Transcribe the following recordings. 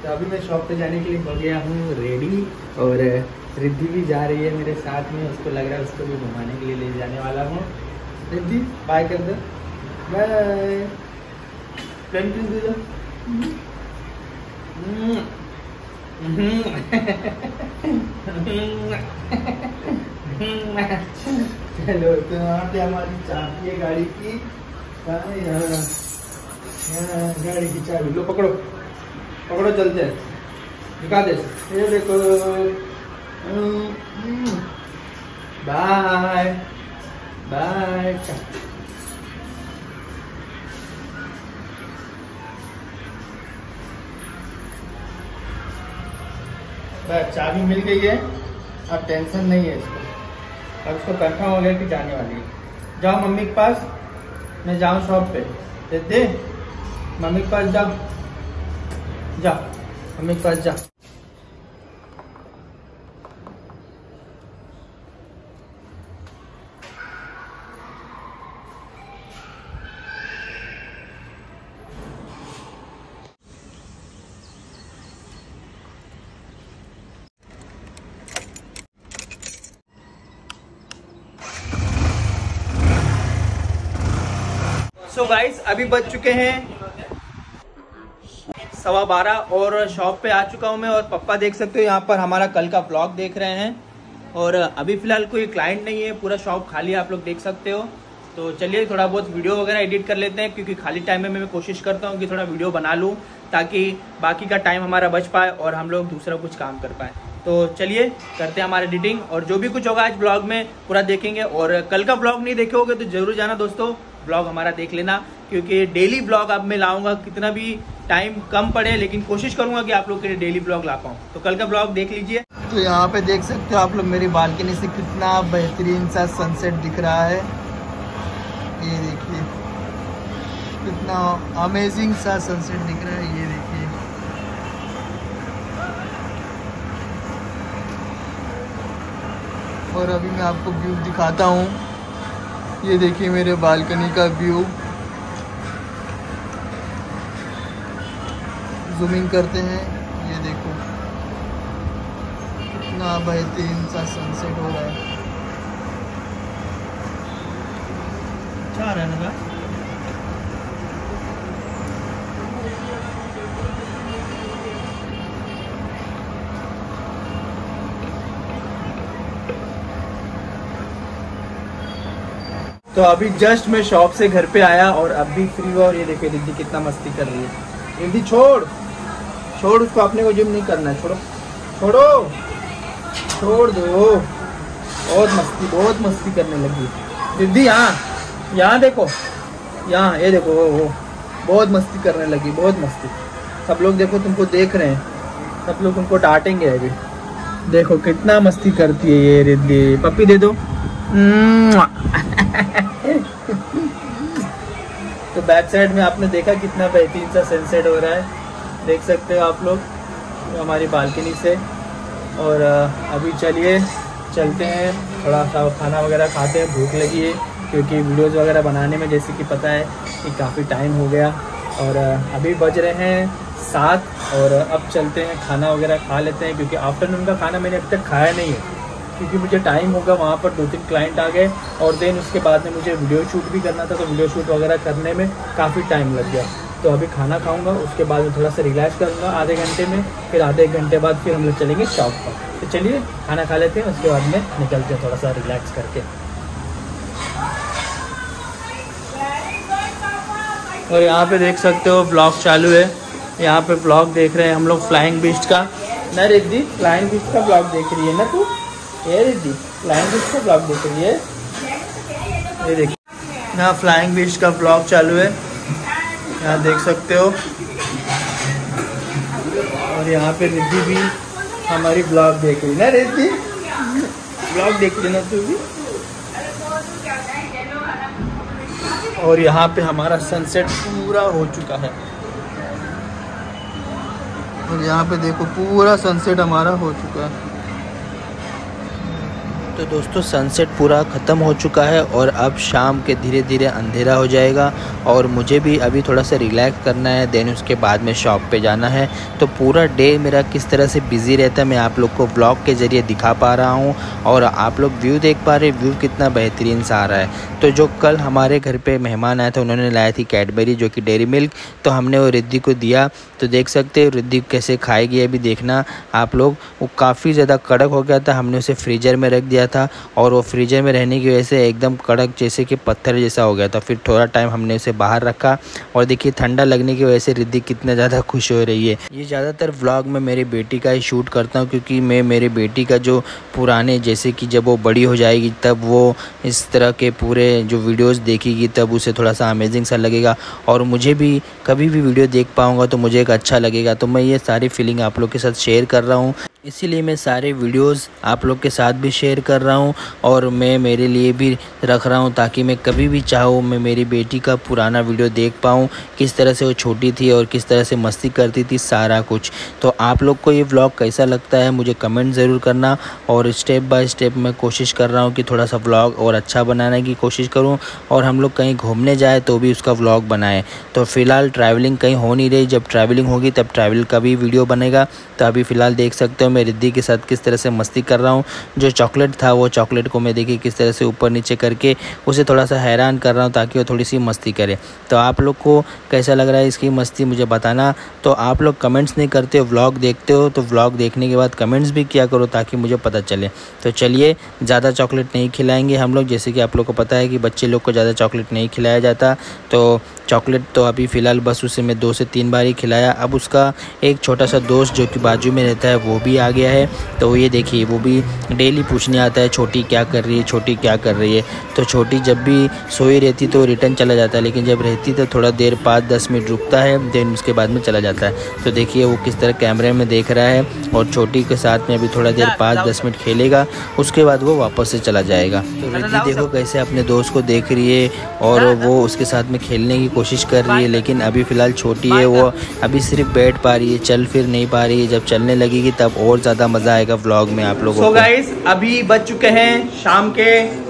तो अभी मैं शॉप पे जाने के लिए हो गया हूँ रेडी और रिद्धि भी जा रही है मेरे साथ में। उसको लग रहा है उसको भी घुमाने के लिए ले जाने वाला हूँ। रिद्धि बाय कर दो, बाय। प्लेन किस दे दो। चलो तो यहाँ पे हमारी चाबी है गाड़ी की। यहाँ गाड़ी की चाबी लो, पकड़ो पकड़ो, चलते हैं। दिखा दे, ये देखो। Bye bye. बस चाबी मिल गई है, अब टेंशन नहीं है इसको। अब इसको कंफर्म हो गया कि जाने वाली है। जाओ मम्मी के पास, मैं जाऊँ शॉप पे। दे मम्मी के पास जाओ, जाओ मम्मी के पास जाओ। सो गाइस अभी बज चुके हैं 12:15 और शॉप पे आ चुका हूँ मैं। और पापा देख सकते हो यहाँ पर हमारा कल का ब्लॉग देख रहे हैं। और अभी फिलहाल कोई क्लाइंट नहीं है, पूरा शॉप खाली है, आप लोग देख सकते हो। तो चलिए थोड़ा बहुत वीडियो वगैरह एडिट कर लेते हैं, क्योंकि खाली टाइम में मैं कोशिश करता हूँ कि थोड़ा वीडियो बना लूँ ताकि बाकी का टाइम हमारा बच पाए और हम लोग दूसरा कुछ काम कर पाए। तो चलिए करते हैं हमारा एडिटिंग, और जो भी कुछ होगा आज ब्लॉग में पूरा देखेंगे। और कल का ब्लॉग नहीं देखे होगे तो जरूर जाना दोस्तों, ब्लॉग हमारा देख लेना, क्योंकि डेली ब्लॉग अब मैं लाऊंगा। कितना भी टाइम कम पड़े लेकिन कोशिश करूंगा कि आप लोग के लिए डेली ब्लॉग ला पाऊँ। तो कल का ब्लॉग देख लीजिए। तो यहाँ पे देख सकते हो आप लोग मेरी बालकनी से कितना बेहतरीन सा सनसेट दिख रहा है। ये देखिए कितना अमेजिंग सा सनसेट दिख रहा है, ये देखिए। और अभी मैं आपको व्यू दिखाता हूँ, ये देखिए मेरे बालकनी का व्यू। जूमिंग करते हैं, ये देखो कितना बेहतरीन सा सनसेट हो रहा है। अच्छा आ रहा है ना। तो अभी जस्ट मैं शॉप से घर पे आया और अब भी फ्री हुआ। और ये देखिए रिद्धि कितना मस्ती कर रही है। रिद्धि छोड़ छोड़ उसको, अपने को जिम नहीं करना है, छोड़ो छोड़ो, छोड़ दो। बहुत मस्ती करने लगी रिद्धि। यहाँ देखो, यहाँ ये देखो, वो बहुत मस्ती करने लगी, बहुत मस्ती। सब लोग देखो तुमको देख रहे हैं, सब लोग तुमको डांटेंगे अभी। देखो कितना मस्ती करती है ये रिद्धि। पप्पी दे दो। तो बैक साइड में आपने देखा कितना बेहतरीन सा सनसेट हो रहा है, देख सकते हो आप लोग हमारी बालकनी से। और अभी चलिए चलते हैं, थोड़ा सा खाना वगैरह खाते हैं, भूख लगी है। क्योंकि वीडियोज़ वगैरह बनाने में जैसे कि पता है कि काफ़ी टाइम हो गया। और अभी बज रहे हैं 7 और अब चलते हैं खाना वगैरह खा लेते हैं, क्योंकि आफ्टरनून का खाना मैंने अभी तक खाया नहीं है। क्योंकि मुझे टाइम होगा, वहाँ पर 2-3 क्लाइंट आ गए और देन उसके बाद में मुझे वीडियो शूट भी करना था। तो वीडियो शूट वगैरह करने में काफ़ी टाइम लग गया। तो अभी खाना खाऊंगा, उसके बाद में थोड़ा सा रिलैक्स करूंगा आधे घंटे में, फिर आधे एक घंटे बाद फिर हम लोग चलेंगे शॉप पर। तो चलिए खाना खा लेते हैं, उसके बाद में निकलते हैं थोड़ा सा रिलैक्स करके। और यहाँ पे देख सकते हो ब्लॉग चालू है, यहाँ पे ब्लॉग देख रहे हैं हम लोग फ्लाइंग बीस्ट का। ना रिद्धि फ्लाइंग बीस्ट का ब्लॉग देख रही है ना तू? ये रिद्धि फ्लाइंग बीस्ट का ब्लॉग देख रही है। ये देखिए यहाँ फ्लाइंग बीस्ट का ब्लॉग चालू है, यहाँ देख सकते हो। और यहाँ पे रिद्धि भी हमारी ब्लॉग देख रही है ना। रिद्धि ब्लॉग देख रही है ना तू भी। और यहाँ पे हमारा सनसेट पूरा हो चुका है। और यहाँ पे देखो पूरा सनसेट हमारा हो चुका है। तो तो दोस्तों सनसेट पूरा ख़त्म हो चुका है और अब शाम के धीरे धीरे अंधेरा हो जाएगा और मुझे भी अभी थोड़ा सा रिलैक्स करना है। देन उसके बाद में शॉप पे जाना है। तो पूरा डे मेरा किस तरह से बिज़ी रहता है मैं आप लोग को व्लॉग के ज़रिए दिखा पा रहा हूँ और आप लोग व्यू देख पा रहे, व्यू कितना बेहतरीन सा आ रहा है। तो जो कल हमारे घर पे मेहमान आए थे उन्होंने लाया थी कैडबरी जो कि डेयरी मिल्क, तो हमने वो रिद्धि को दिया। तो देख सकते हो रिद्धि कैसे खाएगी अभी देखना आप लोग। वो काफ़ी ज़्यादा कड़क हो गया था, हमने उसे फ्रीज़र में रख दिया था और वो फ्रीजर में रहने की वजह से एकदम कड़क जैसे कि पत्थर जैसा हो गया था। फिर थोड़ा टाइम हमने उसे बाहर रखा और देखिए ठंडा लगने की वजह से रिद्धि कितना ज़्यादा खुश हो रही है। ये ज़्यादातर व्लॉग में मेरी बेटी का ही शूट करता हूँ क्योंकि मैं मेरी बेटी का जो पुराने जैसे कि जब वो बड़ी हो जाएगी तब वो इस तरह के पूरे जो वीडियोज़ देखेगी तब उसे थोड़ा सा अमेजिंग सा लगेगा और मुझे भी कभी भी वीडियो देख पाऊँगा तो मुझे एक अच्छा लगेगा। तो मैं ये सारी फीलिंग आप लोग के साथ शेयर कर रहा हूँ, इसीलिए मैं सारे वीडियोस आप लोग के साथ भी शेयर कर रहा हूँ और मैं मेरे लिए भी रख रहा हूँ ताकि मैं कभी भी चाहूँ मैं मेरी बेटी का पुराना वीडियो देख पाऊँ, किस तरह से वो छोटी थी और किस तरह से मस्ती करती थी सारा कुछ। तो आप लोग को ये व्लॉग कैसा लगता है मुझे कमेंट ज़रूर करना और स्टेप बाय स्टेप मैं कोशिश कर रहा हूँ कि थोड़ा सा व्लॉग और अच्छा बनाने की कोशिश करूँ और हम लोग कहीं घूमने जाए तो भी उसका व्लॉग बनाएं। तो फ़िलहाल ट्रैवलिंग कहीं हो नहीं रही, जब ट्रैवलिंग होगी तब ट्रैवल का भी वीडियो बनेगा। तो अभी फ़िलहाल देख सकते हो मैं रिद्धि के साथ किस तरह से मस्ती कर रहा हूँ। जो चॉकलेट था वो चॉकलेट को मैं देखिए किस तरह से ऊपर नीचे करके उसे थोड़ा सा हैरान कर रहा हूँ ताकि वो थोड़ी सी मस्ती करे। तो आप लोग को कैसा लग रहा है इसकी मस्ती मुझे बताना। तो आप लोग कमेंट्स नहीं करते हो, व्लॉग देखते हो, तो व्लॉग देखने के बाद कमेंट्स भी किया करो ताकि मुझे पता चले। तो चलिए ज़्यादा चॉकलेट नहीं खिलाएंगे हम लोग, जैसे कि आप लोग को पता है कि बच्चे लोग को ज़्यादा चॉकलेट नहीं खिलाया जाता। तो चॉकलेट तो अभी फ़िलहाल बस उसे मैं 2 से 3 बार ही खिलाया। अब उसका एक छोटा सा दोस्त जो कि बाजू में रहता है वो भी आ गया है। तो ये देखिए वो भी डेली पूछने आता है छोटी क्या कर रही है, छोटी क्या कर रही है। तो छोटी जब भी सोई रहती तो रिटर्न चला जाता है, लेकिन जब रहती तो थोड़ा देर 5-10 मिनट रुकता है, देन उसके बाद में चला जाता है। तो देखिए वो किस तरह कैमरे में देख रहा है और छोटी के साथ में अभी थोड़ा देर 5-10 मिनट खेलेगा, उसके बाद वो वापस से चला जाएगा। तो रिद्धि देखो कैसे अपने दोस्त को देख रही है और वो उसके साथ में खेलने की कोशिश कर रही है, लेकिन अभी फ़िलहाल छोटी है, वो अभी सिर्फ बैठ पा रही है, चल फिर नहीं पा रही है। जब चलने लगेगी तब और ज़्यादा मज़ा आएगा व्लॉग में आप लोगों को। सो गाइस अभी बज चुके हैं शाम के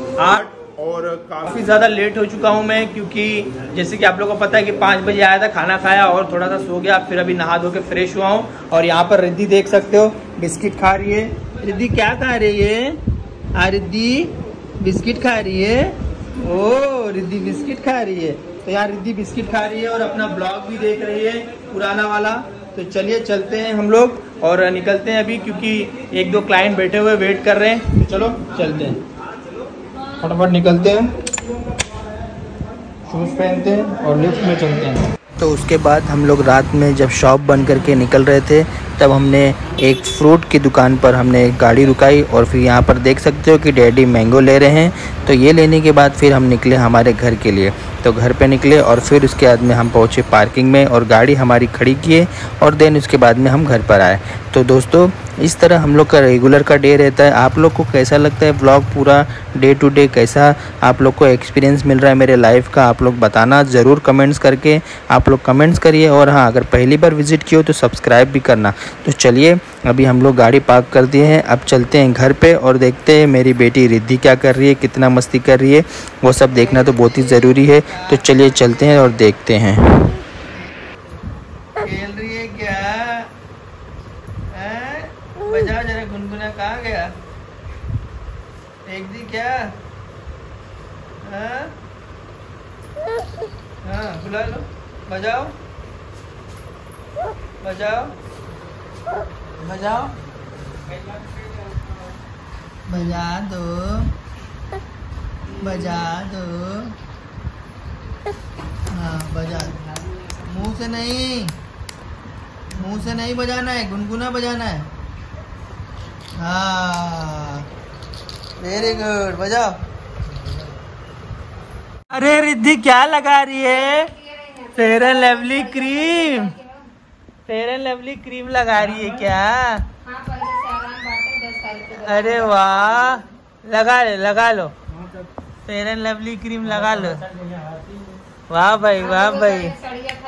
8 और काफ़ी ज़्यादा लेट हो चुका हूँ मैं, क्योंकि जैसे कि आप लोगों को पता है कि 5 बजे आया था, खाना खाया और थोड़ा सा सो गया, फिर अभी नहा धो के फ्रेश हुआ हूँ। और यहाँ पर रिद्धि देख सकते हो बिस्किट खा रही है। रिद्धि क्या खा रही है? रिद्धि बिस्किट खा रही है। ओ रिद्धि बिस्किट खा रही है। तो यार रिद्धि बिस्किट खा रही है और अपना ब्लॉग भी देख रही है पुराना वाला। तो चलिए चलते हैं हम लोग और निकलते हैं अभी, क्योंकि 1-2 क्लाइंट बैठे हुए वेट कर रहे हैं। तो चलो चलते हैं, फटाफट निकलते हैं, शूज़ पहनते हैं और लिफ्ट में चलते हैं। तो उसके बाद हम लोग रात में जब शॉप बंद करके निकल रहे थे तब हमने एक फ्रूट की दुकान पर हमने एक गाड़ी रुकाई और फिर यहाँ पर देख सकते हो कि डैडी मैंगो ले रहे हैं। तो ये लेने के बाद फिर हम निकले हमारे घर के लिए। तो घर पे निकले और फिर उसके बाद में हम पहुँचे पार्किंग में और गाड़ी हमारी खड़ी किए और देन उसके बाद में हम घर पर आए। तो दोस्तों इस तरह हम लोग का रेगुलर का डे रहता है। आप लोग को कैसा लगता है व्लॉग, पूरा डे टू डे कैसा आप लोग को एक्सपीरियंस मिल रहा है मेरे लाइफ का, आप लोग बताना ज़रूर कमेंट्स करके। आप लोग कमेंट्स करिए और हाँ अगर पहली बार विज़िट किए हो तो सब्सक्राइब भी करना। तो चलिए अभी हम लोग गाड़ी पार्क कर दिए हैं, अब चलते हैं घर पे और देखते हैं मेरी बेटी रिद्धि क्या कर रही है, कितना मस्ती कर रही है, वो सब देखना तो बहुत ही ज़रूरी है। तो चलिए चलते हैं और देखते हैं। खेल रही है क्या? बजाओ जरा गुनगुना, कहाँ गया? फेंक दी क्या? हाँ बुला लो, बजाओ बजाओ बजाओ, बजा दो बजा दो। हाँ बजा दो, मुंह से नहीं, मुंह से नहीं बजाना है, गुनगुना बजाना है। हाँ वेरी गुड, बजाओ। अरे रिद्धि क्या लगा रही है? Fair and Lovely cream, Fair and Lovely cream लगा रही है क्या? अरे वाह, लगा लो फेयर एंड लवली क्रीम लगा लो। वाह भाई वाह भाई,